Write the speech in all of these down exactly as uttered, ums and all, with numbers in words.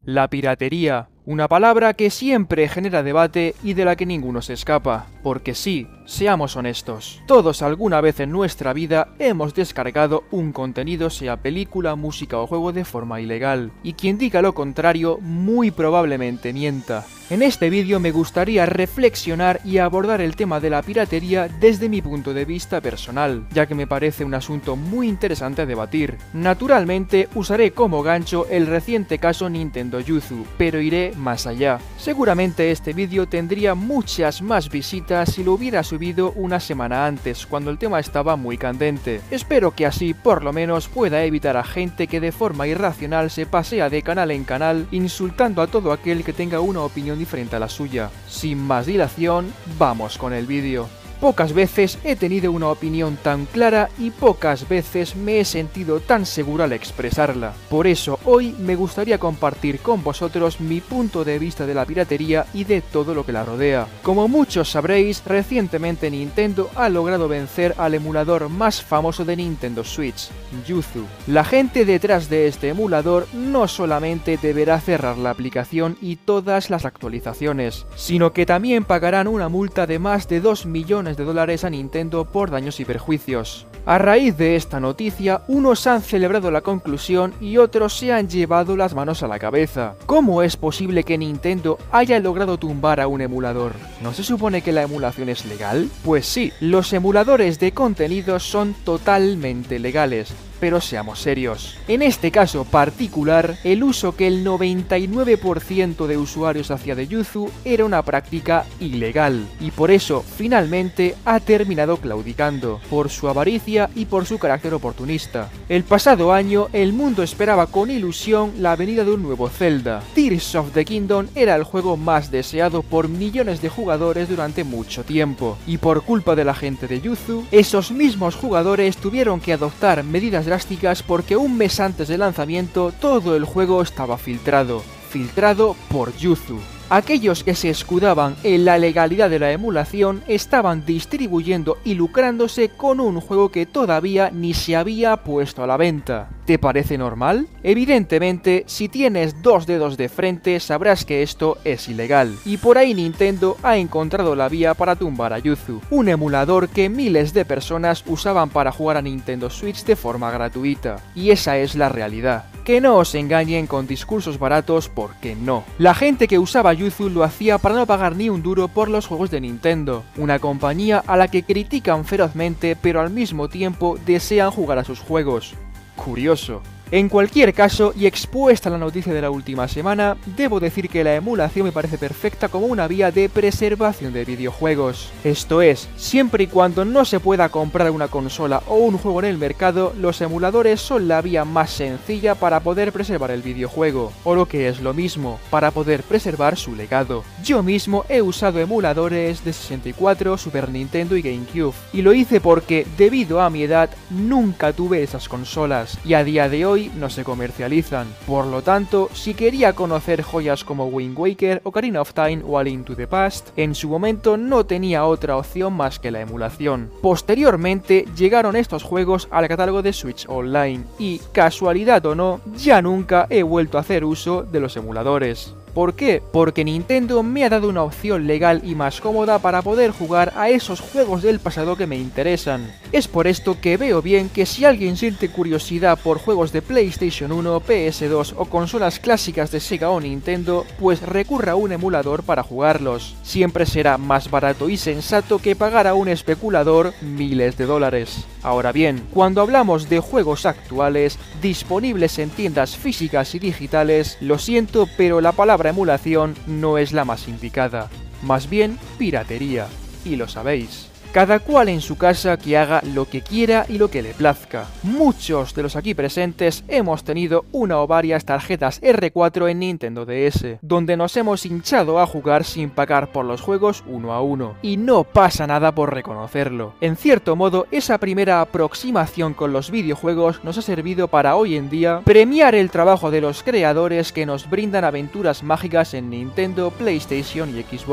La piratería, una palabra que siempre genera debate y de la que ninguno se escapa, porque sí, seamos honestos, todos alguna vez en nuestra vida hemos descargado un contenido, sea película, música o juego, de forma ilegal, y quien diga lo contrario muy probablemente mienta. En este vídeo me gustaría reflexionar y abordar el tema de la piratería desde mi punto de vista personal, ya que me parece un asunto muy interesante a debatir. Naturalmente usaré como gancho el reciente caso Nintendo Yuzu, pero iré más allá. Seguramente este vídeo tendría muchas más visitas si lo hubiera subido una semana antes, cuando el tema estaba muy candente. Espero que así por lo menos pueda evitar a gente que de forma irracional se pasea de canal en canal insultando a todo aquel que tenga una opinión diferente a la suya. Sin más dilación, vamos con el vídeo. Pocas veces he tenido una opinión tan clara y pocas veces me he sentido tan seguro al expresarla. Por eso hoy me gustaría compartir con vosotros mi punto de vista de la piratería y de todo lo que la rodea. Como muchos sabréis, recientemente Nintendo ha logrado vencer al emulador más famoso de Nintendo Switch, Yuzu. La gente detrás de este emulador no solamente deberá cerrar la aplicación y todas las actualizaciones, sino que también pagarán una multa de más de dos millones de dólares a Nintendo por daños y perjuicios. A raíz de esta noticia, unos han celebrado la conclusión y otros se han llevado las manos a la cabeza. ¿Cómo es posible que Nintendo haya logrado tumbar a un emulador? ¿No se supone que la emulación es legal? Pues sí, los emuladores de contenidos son totalmente legales. Pero seamos serios. En este caso particular, el uso que el noventa y nueve por ciento de usuarios hacía de Yuzu era una práctica ilegal, y por eso finalmente ha terminado claudicando, por su avaricia y por su carácter oportunista. El pasado año, el mundo esperaba con ilusión la venida de un nuevo Zelda. Tears of the Kingdom era el juego más deseado por millones de jugadores durante mucho tiempo, y por culpa de la gente de Yuzu, esos mismos jugadores tuvieron que adoptar medidas drásticas porque un mes antes del lanzamiento todo el juego estaba filtrado, filtrado por Yuzu. Aquellos que se escudaban en la legalidad de la emulación estaban distribuyendo y lucrándose con un juego que todavía ni se había puesto a la venta. ¿Te parece normal? Evidentemente, si tienes dos dedos de frente sabrás que esto es ilegal, y por ahí Nintendo ha encontrado la vía para tumbar a Yuzu, un emulador que miles de personas usaban para jugar a Nintendo Switch de forma gratuita. Y esa es la realidad. Que no os engañen con discursos baratos, porque no. La gente que usaba Yuzu lo hacía para no pagar ni un duro por los juegos de Nintendo, una compañía a la que critican ferozmente pero al mismo tiempo desean jugar a sus juegos. Curioso. En cualquier caso, y expuesta la noticia de la última semana, debo decir que la emulación me parece perfecta como una vía de preservación de videojuegos. Esto es, siempre y cuando no se pueda comprar una consola o un juego en el mercado, los emuladores son la vía más sencilla para poder preservar el videojuego, o lo que es lo mismo, para poder preservar su legado. Yo mismo he usado emuladores de sesenta y cuatro, Super Nintendo y GameCube, y lo hice porque, debido a mi edad, nunca tuve esas consolas, y a día de hoy no se comercializan. Por lo tanto, si quería conocer joyas como Wind Waker, Ocarina of Time o A Link to the Past, en su momento no tenía otra opción más que la emulación. Posteriormente llegaron estos juegos al catálogo de Switch Online y, casualidad o no, ya nunca he vuelto a hacer uso de los emuladores. ¿Por qué? Porque Nintendo me ha dado una opción legal y más cómoda para poder jugar a esos juegos del pasado que me interesan. Es por esto que veo bien que si alguien siente curiosidad por juegos de PlayStation uno, P S dos o consolas clásicas de Sega o Nintendo, pues recurra a un emulador para jugarlos. Siempre será más barato y sensato que pagar a un especulador miles de dólares. Ahora bien, cuando hablamos de juegos actuales, disponibles en tiendas físicas y digitales, lo siento, pero la palabra emulación no es la más indicada, más bien piratería, y lo sabéis. Cada cual en su casa que haga lo que quiera y lo que le plazca. Muchos de los aquí presentes hemos tenido una o varias tarjetas erre cuatro en Nintendo D S, donde nos hemos hinchado a jugar sin pagar por los juegos uno a uno, y no pasa nada por reconocerlo. En cierto modo, esa primera aproximación con los videojuegos nos ha servido para hoy en día premiar el trabajo de los creadores que nos brindan aventuras mágicas en Nintendo, PlayStation y Xbox.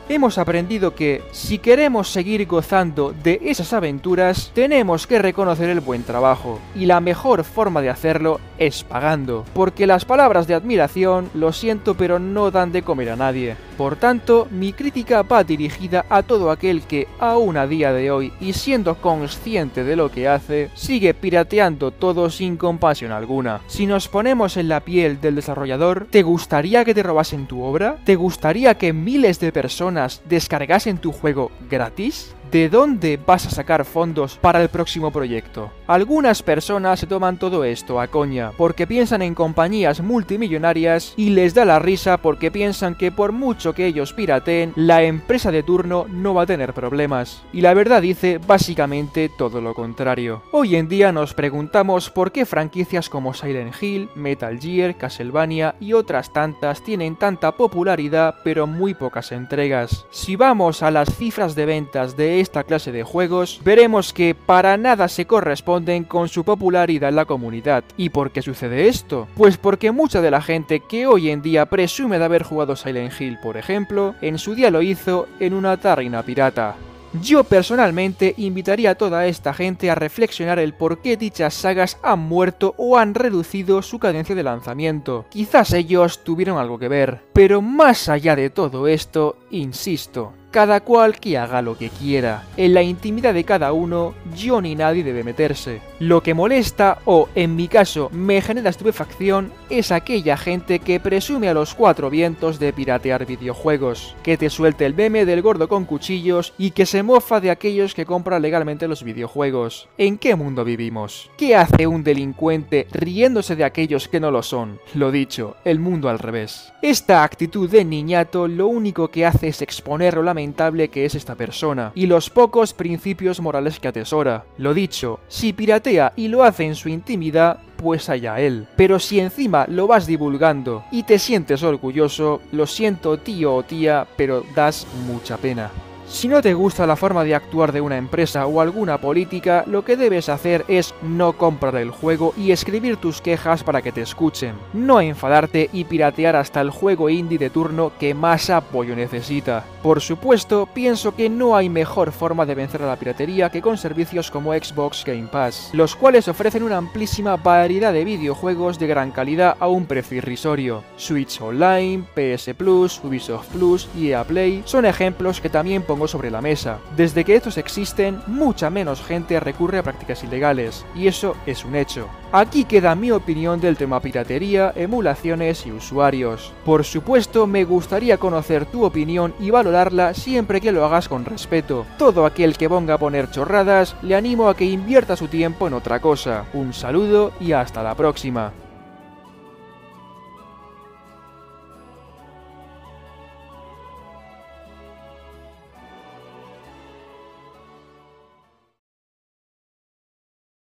Hemos aprendido que, si queremos seguir gozando de esas aventuras, tenemos que reconocer el buen trabajo, y la mejor forma de hacerlo es pagando, porque las palabras de admiración, lo siento, pero no dan de comer a nadie. Por tanto, mi crítica va dirigida a todo aquel que, aún a día de hoy, y siendo consciente de lo que hace, sigue pirateando todo sin compasión alguna. Si nos ponemos en la piel del desarrollador, ¿te gustaría que te robasen tu obra? ¿Te gustaría que miles de personas descargasen tu juego gratis? ¿De dónde vas a sacar fondos para el próximo proyecto? Algunas personas se toman todo esto a coña, porque piensan en compañías multimillonarias y les da la risa porque piensan que por mucho que ellos pirateen, la empresa de turno no va a tener problemas. Y la verdad dice básicamente todo lo contrario. Hoy en día nos preguntamos por qué franquicias como Silent Hill, Metal Gear, Castlevania y otras tantas tienen tanta popularidad pero muy pocas entregas. Si vamos a las cifras de ventas de esta clase de juegos, veremos que para nada se corresponden con su popularidad en la comunidad. ¿Y por qué sucede esto? Pues porque mucha de la gente que hoy en día presume de haber jugado Silent Hill, por ejemplo, en su día lo hizo en una tarrina pirata. Yo personalmente invitaría a toda esta gente a reflexionar el por qué dichas sagas han muerto o han reducido su cadencia de lanzamiento. Quizás ellos tuvieron algo que ver, pero más allá de todo esto, insisto, cada cual que haga lo que quiera. En la intimidad de cada uno, yo ni nadie debe meterse. Lo que molesta, o en mi caso me genera estupefacción, es aquella gente que presume a los cuatro vientos de piratear videojuegos, que te suelte el meme del gordo con cuchillos y que se mofa de aquellos que compran legalmente los videojuegos. ¿En qué mundo vivimos? ¿Qué hace un delincuente riéndose de aquellos que no lo son? Lo dicho, el mundo al revés. Esta actitud de niñato lo único que hace es exponer lo lamentable que es esta persona y los pocos principios morales que atesora. Lo dicho, si piratea y lo hace en su intimidad, pues allá él. Pero si encima lo vas divulgando y te sientes orgulloso, lo siento tío o tía, pero das mucha pena. Si no te gusta la forma de actuar de una empresa o alguna política, lo que debes hacer es no comprar el juego y escribir tus quejas para que te escuchen. No enfadarte y piratear hasta el juego indie de turno que más apoyo necesita. Por supuesto, pienso que no hay mejor forma de vencer a la piratería que con servicios como Xbox Game Pass, los cuales ofrecen una amplísima variedad de videojuegos de gran calidad a un precio irrisorio. Switch Online, P S Plus, Ubisoft Plus y E A Play son ejemplos que también pongo sobre la mesa. Desde que estos existen, mucha menos gente recurre a prácticas ilegales, y eso es un hecho. Aquí queda mi opinión del tema piratería, emulaciones y usuarios. Por supuesto, me gustaría conocer tu opinión y valorarla siempre que lo hagas con respeto. Todo aquel que ponga a poner chorradas, le animo a que invierta su tiempo en otra cosa. Un saludo y hasta la próxima.